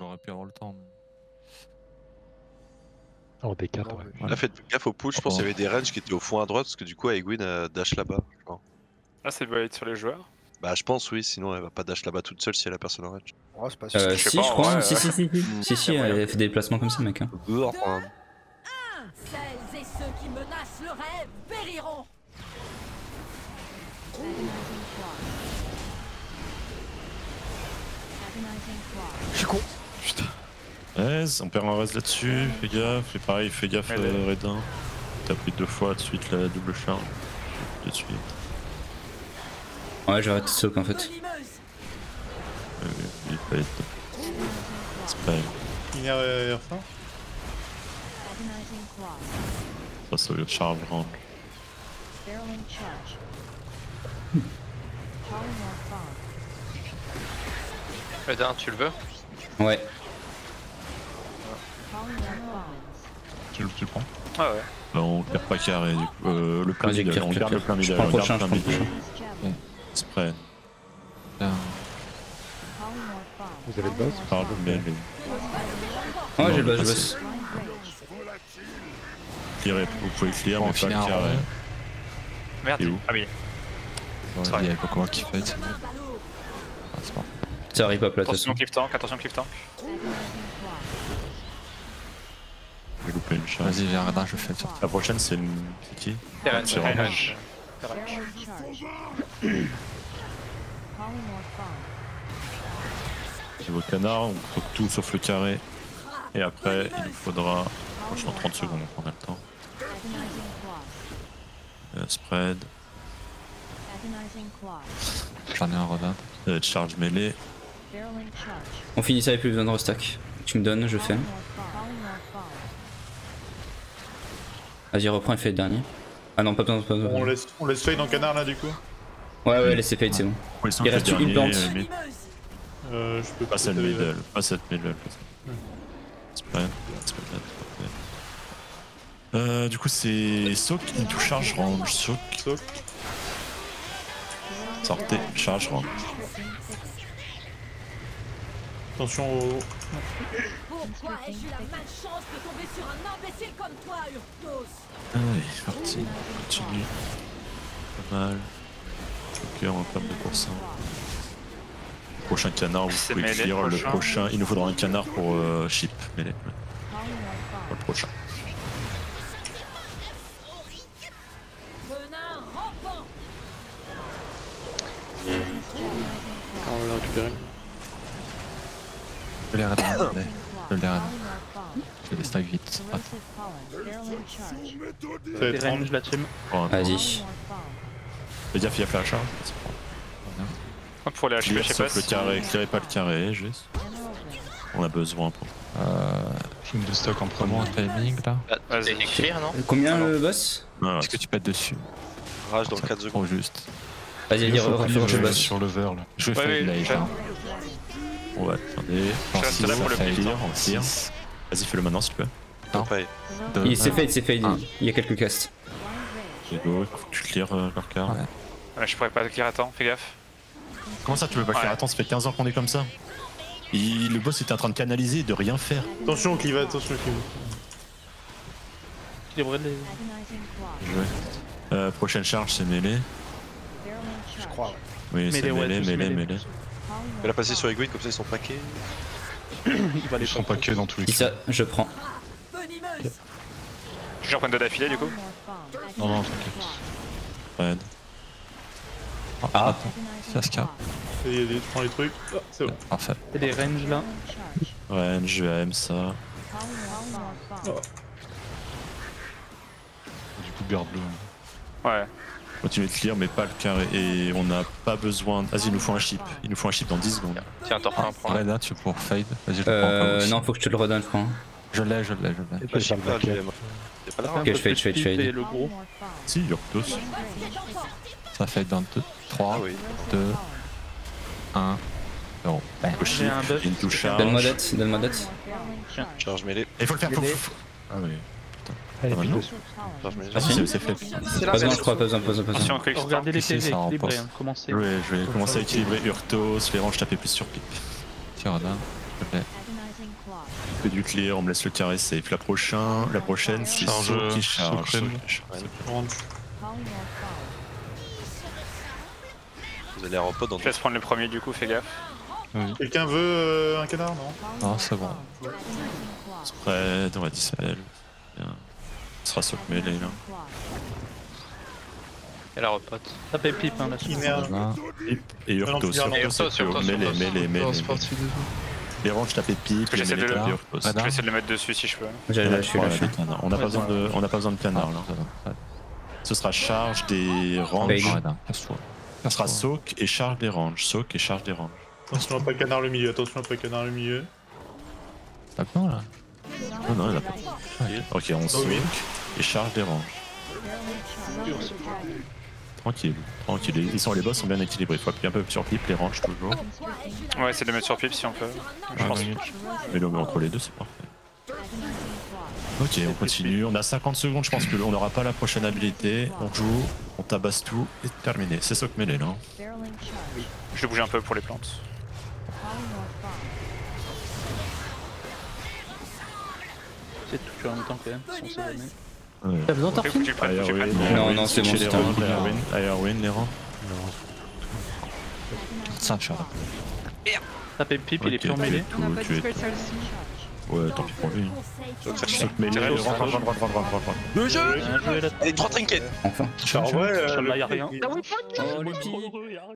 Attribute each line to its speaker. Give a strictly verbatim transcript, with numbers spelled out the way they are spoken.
Speaker 1: aurait pu avoir le temps. Mais...
Speaker 2: En D quatre, ouais.
Speaker 3: Là, faites gaffe au push, je pense qu'il y avait des ranges qui étaient au fond à droite, parce que du coup, Aegwin a dash là-bas.
Speaker 4: Là, ça doit être sur les joueurs.
Speaker 3: Bah, je pense, oui, sinon elle va pas dash là-bas toute seule si elle a personne en range.
Speaker 5: Oh, c'est pas sûr.
Speaker 6: Euh,
Speaker 4: Je sais
Speaker 6: si,
Speaker 4: pas,
Speaker 6: je
Speaker 4: en
Speaker 6: crois.
Speaker 4: vrai,
Speaker 6: Si,
Speaker 4: euh,
Speaker 6: si, si, si, si, si, elle fait des déplacements comme ça, mec. Hein.
Speaker 7: Celles et ceux qui menacent le rêve périront.
Speaker 5: Je suis con.
Speaker 4: Putain.
Speaker 8: Res, on perd un res là-dessus, fais gaffe, et pareil, fais gaffe euh, Redin. T'as pris deux fois de suite la double charge. De suite.
Speaker 6: Ouais, j'arrête de soak en fait.
Speaker 8: Euh, il peut être. C'est pas elle.
Speaker 9: Il est fin.
Speaker 8: Ça, c'est le charge range.
Speaker 10: Redin, tu le veux?
Speaker 6: Ouais.
Speaker 8: Tu le, tu le prends?
Speaker 4: Ah ouais.
Speaker 8: Bah, on perd pas carré du coup. Euh, le plein
Speaker 6: Vas-y,
Speaker 8: middle,
Speaker 6: clair,
Speaker 8: on
Speaker 6: clair,
Speaker 8: garde le
Speaker 6: clair.
Speaker 8: plein
Speaker 6: Je
Speaker 8: middle,
Speaker 6: prends
Speaker 8: on
Speaker 6: le
Speaker 8: garde
Speaker 6: prochain,
Speaker 8: le
Speaker 6: je
Speaker 8: plein
Speaker 6: prends le
Speaker 8: middle.
Speaker 6: prochain.
Speaker 8: Spread.
Speaker 2: Vous avez le boss?
Speaker 8: Parle, mais les...
Speaker 6: Ouais, j'ai le boss, j'ai le boss.
Speaker 8: Clearez, vous pouvez clear,
Speaker 1: On
Speaker 8: mais pas
Speaker 1: finit
Speaker 8: le
Speaker 1: un
Speaker 8: carré.
Speaker 1: rond.
Speaker 4: Merde.
Speaker 8: Et où?
Speaker 4: Ah oui.
Speaker 1: Ouais, il y a Cocoa qui fait. Ah, c'est bon.
Speaker 6: Ça arrive pas plat de toute
Speaker 4: Attention
Speaker 6: façon.
Speaker 4: cliff tank, attention cliff tank.
Speaker 8: J'ai loupé une charge.
Speaker 1: Vas-y, viens, Radin, je fais ça.
Speaker 8: La prochaine, c'est une. C'est qui?
Speaker 4: Terrain,
Speaker 8: C'est
Speaker 4: Terrain,
Speaker 8: Range. Niveau canard, on faut tout sauf le carré. Et après, il nous faudra. Franchement, trente secondes, on a le temps. Euh, spread.
Speaker 1: J'en ai un Radin.
Speaker 8: Euh, charge mêlée.
Speaker 6: On finit ça avec plus besoin de restack. Tu me donnes, je fais. Vas-y, reprends et fais le dernier. Ah non, pas besoin, pas besoin.
Speaker 9: On laisse, on laisse fade en canard là du coup.
Speaker 6: Ouais, ouais, laissez fade, c'est bon.
Speaker 8: Ouais,
Speaker 6: Il reste une plante.
Speaker 8: euh, mais
Speaker 9: Euh, je peux
Speaker 8: pas cette
Speaker 9: peut-être-
Speaker 8: middle, pas cette middle. Spread. Spread. Euh, du coup, c'est soak into charge range. Soak.
Speaker 9: Soak.
Speaker 8: Sortez, charge range.
Speaker 9: Attention au.
Speaker 7: Pourquoi ai-je eu la malchance de tomber sur un imbécile comme toi, Urtos?
Speaker 8: Allez, parti. Continue. Pas mal. Ok, on va perdre deux pour cent. Prochain canard, vous
Speaker 4: C'est
Speaker 8: pouvez
Speaker 4: mêlé,
Speaker 8: clear. Le
Speaker 4: prochain.
Speaker 8: prochain, il nous faudra un canard pour euh, ship. Mêlé. Ouais. Pour le prochain.
Speaker 7: Venin rampant.
Speaker 9: On va le récupérer.
Speaker 1: Je l'ai Radin, attendez. Je l'ai Radin. Je les stack vite. Ah,
Speaker 9: Ça va être range.
Speaker 5: Range la team.
Speaker 8: Oh,
Speaker 6: Vas-y.
Speaker 8: fais gaffe, il y a fait la charge.
Speaker 4: Hop, pour les H P,
Speaker 8: Clear,
Speaker 4: je sais
Speaker 8: sauf
Speaker 4: pas
Speaker 8: le
Speaker 4: si...
Speaker 8: carré, clearez pas le carré, juste. On a besoin pour.
Speaker 1: Euh.
Speaker 2: Film de stock en
Speaker 1: Comment
Speaker 2: premier.
Speaker 1: un timing là?
Speaker 10: Bah,
Speaker 4: Vas-y.
Speaker 10: c'est clear, non?
Speaker 6: Combien
Speaker 4: Alors.
Speaker 6: le boss?
Speaker 8: Ah,
Speaker 1: Est-ce que tu pètes dessus?
Speaker 3: Rage dans
Speaker 1: Ça
Speaker 3: quatre
Speaker 1: trop
Speaker 3: secondes.
Speaker 1: juste.
Speaker 6: Vas-y,
Speaker 2: Il
Speaker 6: vas-y,
Speaker 2: faut
Speaker 6: refais
Speaker 2: clear
Speaker 6: le
Speaker 2: le
Speaker 6: boss.
Speaker 2: sur le vert là.
Speaker 1: Je
Speaker 4: Ouais,
Speaker 1: fais
Speaker 4: ouais,
Speaker 1: late.
Speaker 4: je-
Speaker 1: Hein.
Speaker 8: on va attendez.
Speaker 4: Je reste là pour le
Speaker 8: on
Speaker 4: play.
Speaker 8: clear, on clear.
Speaker 1: six,
Speaker 8: Vas-y, fais-le maintenant s'il te plaît.
Speaker 1: Non.
Speaker 3: Ouais.
Speaker 1: deux,
Speaker 6: Il s'est fade, c'est fade.
Speaker 1: un.
Speaker 6: Il y a quelques castes.
Speaker 8: Ok, go, faut que tu clear euh, leur car.
Speaker 1: Ouais.
Speaker 4: Ouais, je pourrais pas clear, attends, fais gaffe.
Speaker 8: Comment ça, tu veux pas clear?
Speaker 4: Ouais.
Speaker 8: Attends, ça fait quinze ans qu'on est comme ça. Il- le boss était en train de canaliser et de rien faire.
Speaker 9: Attention au clivage, attention au clivage.
Speaker 5: Équilibré les.
Speaker 8: Joué. Euh, prochaine charge, c'est mêlée.
Speaker 5: Je crois. Ouais.
Speaker 8: Oui, c'est
Speaker 5: Mêlée, ouais,
Speaker 8: mêlée,
Speaker 5: tous
Speaker 8: mêlée,
Speaker 5: mêlés.
Speaker 8: mêlée.
Speaker 3: Je vais la passer sur Aegwin, comme ça ils sont paqués.
Speaker 5: Il va les
Speaker 2: Ils sont pas que dans tous les
Speaker 6: Si
Speaker 2: cas.
Speaker 6: ça, je prends.
Speaker 7: Venimeuse.
Speaker 4: Je vais en prendre deux d'affilée du coup.
Speaker 2: Non, non, t'inquiète.
Speaker 8: Red.
Speaker 1: Ah, ça se calme.
Speaker 9: Et il y a des- tu prends les trucs. Ah, c'est bon.
Speaker 1: Parfait.
Speaker 5: Et des ranges là.
Speaker 8: Range, A M, ça.
Speaker 2: Du coup, garde bleu.
Speaker 4: Ouais.
Speaker 8: Continue de clear, mais pas le carré. Et on n'a pas besoin. Vas-y, il nous faut un chip. Il nous faut un chip dans dix secondes.
Speaker 10: Tiens, t'en prends un, prends un.
Speaker 1: Radin, tu pour fade. Vas-y, je le prends.
Speaker 6: Euh,
Speaker 1: aussi.
Speaker 6: non, faut que je te le redonne, je crois.
Speaker 1: Je l'ai, je l'ai, je l'ai.
Speaker 2: Et
Speaker 3: Je sais pas,
Speaker 2: le
Speaker 3: lui, t'es pas là.
Speaker 6: Ok, je fade, je fade, je fade.
Speaker 5: Et le gros.
Speaker 8: Si, Yurtos.
Speaker 1: Ça fait dans deux, trois,
Speaker 3: Ah oui.
Speaker 1: deux, un, zéro. Bam.
Speaker 8: Le chip,
Speaker 5: un buff.
Speaker 8: une touche charge.
Speaker 6: Donne-moi dette, donne-moi dette.
Speaker 3: Charge mêlée.
Speaker 8: Il faut le faire, faut, faut... Ah oui.
Speaker 2: Elle est
Speaker 8: Ah,
Speaker 2: pile
Speaker 8: non.
Speaker 2: dessus.
Speaker 3: Charge mêlée.
Speaker 8: Ah si, c'est- c'est fait.
Speaker 6: Pas besoin, je crois, pas besoin, pas besoin, pas
Speaker 4: Attention,
Speaker 6: besoin.
Speaker 4: cliff tank.
Speaker 5: Regardez les
Speaker 1: Ici,
Speaker 5: P V
Speaker 1: ça
Speaker 5: équilibrés,
Speaker 1: remporte.
Speaker 5: hein. Commencez.
Speaker 8: Ouais, je vais commencer à équilibrer Urtos, les ranges taper plus sur pipe.
Speaker 1: Tiens, Radin, je l'ai.
Speaker 8: fait du clear, on me laisse le carré safe. La, prochain, la prochaine, c'est
Speaker 2: Charge,
Speaker 8: Saut qui
Speaker 2: euh,
Speaker 8: charge.
Speaker 2: Socren.
Speaker 8: Saut qui charge.
Speaker 9: Range.
Speaker 3: Vous allez en pot dans
Speaker 4: Je laisse prendre le premier du coup, fais gaffe.
Speaker 9: Quelqu'un veut euh, un canard, non?
Speaker 1: Ah, c'est bon.
Speaker 8: Spread, on va dispel. Bien. Ce sera soak mêlé là.
Speaker 10: Et la repote.
Speaker 5: Tapez pipe, hein, là.
Speaker 9: Inerge.
Speaker 1: Là.
Speaker 8: Et Urtos,
Speaker 9: Non, non,
Speaker 10: Et
Speaker 8: Urtos,
Speaker 10: Urtos, Urtos,
Speaker 8: mêlé,
Speaker 10: Urtos.
Speaker 8: mêlé, mêlé.
Speaker 1: Non, c'est parti, désolé.
Speaker 8: Les ranges, tapez pipe,
Speaker 4: que j'essaie
Speaker 8: mêlé,
Speaker 4: de le-
Speaker 8: tapez Urtos.
Speaker 1: Radar.
Speaker 4: Je vais essayer de le mettre dessus si je peux.
Speaker 6: J'ai
Speaker 8: On a
Speaker 6: lâché,
Speaker 8: trois,
Speaker 6: lâché.
Speaker 8: des canards. On n'a pas besoin de, on n'a pas besoin de canard là.
Speaker 1: Ouais.
Speaker 8: Ce sera charge des ranges.
Speaker 6: Bale.
Speaker 1: Radar, casse-toi.
Speaker 8: Ce sera soak et charge des ranges. Soak et charge des ranges.
Speaker 9: Attention à pas canard le milieu, attention à pas canard le milieu.
Speaker 1: T'as peur là?
Speaker 8: Non, non, il a pas. Ok, on soak et charge des ranges. Tranquille, tranquille. Ils sont, les boss sont bien équilibrés. Il faut appuyer un peu sur pipe, les ranges toujours.
Speaker 4: Ouais, essayer de le mettre sur pipe si on peut. Je pense.
Speaker 8: Mais le met entre les deux, c'est parfait. Ok, on continue. On a cinquante secondes. Je pense que on n'aura pas la prochaine habilité. On joue, on tabasse tout et terminé. C'est soak mêlé là.
Speaker 4: Je vais bouger un peu pour les plantes.
Speaker 5: C'est tout en même temps quand même, si on sait jamais.
Speaker 8: Ouais.
Speaker 5: T'as besoin
Speaker 4: Faut que tu le prennes, faut que tu le
Speaker 8: Airwin,
Speaker 4: prennes.
Speaker 6: Non,
Speaker 8: Airwin,
Speaker 6: non, c'est bon,
Speaker 8: chez les
Speaker 6: c'était
Speaker 8: rangs,
Speaker 6: un coup.
Speaker 8: Airwin, Airwin, les rangs.
Speaker 1: Ça, Charles.
Speaker 5: Tapez pipe, il est
Speaker 8: Ok,
Speaker 5: plus en
Speaker 8: tu es
Speaker 5: mêlée.
Speaker 8: tout, tu es tout. Ouais, tant pis pour lui. Soak mêlé,
Speaker 4: Tirez,
Speaker 8: droit, droit, droit, droit, droit, droit, droit.
Speaker 9: Le jeu.
Speaker 5: Bien joué là.
Speaker 3: Allez, trois trinkets.
Speaker 6: Enfin.
Speaker 9: En vrai,
Speaker 5: Sur là, y a rien.
Speaker 9: le-
Speaker 6: Oh, le pire.